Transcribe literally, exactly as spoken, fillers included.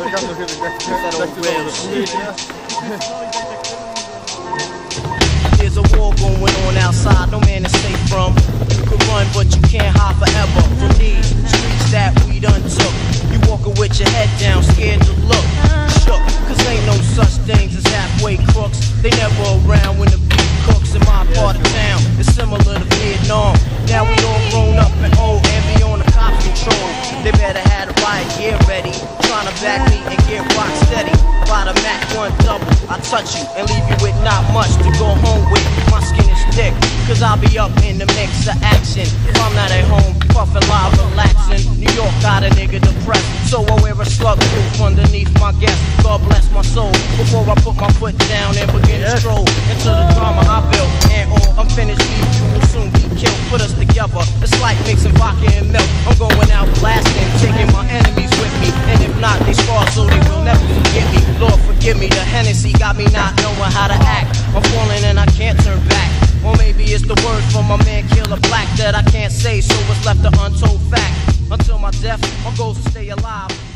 There's a war going on outside, no man is safe from. You can run, but you can't hide forever from these streets that we done took. You walking with your head down, scared to look, shook, cause ain't no such things as halfway crooks. They never around when the beat cooks in my part of town. It's similar to Vietnam. Now we all grown up and old and be on the cops control. They better have the riot gear ready, trying to back me and get rock steady. By the Mac one double, I touch you and leave you with not much to go home with. My skin is thick, cause I'll be up in the mix of action. If I'm not at home, puffin' live, relaxing. New York got a nigga depressed, so I wear a slug proof underneath my guest. God bless my soul, before I put my foot down and begin to stroll into the drama I built. And all unfinished beef, you will soon be killed. Put us together, it's like mixing vodka and milk. I'm going out blasting, taking my enemies with me. And if not, they scar so they will never forget me. Lord forgive me, the Hennessy got me not knowing how to act. I'm falling and I can't turn back. Or maybe it's the words from my man Killer Black that I can't say, so it's left an untold fact. Until my death, my goal is to stay alive.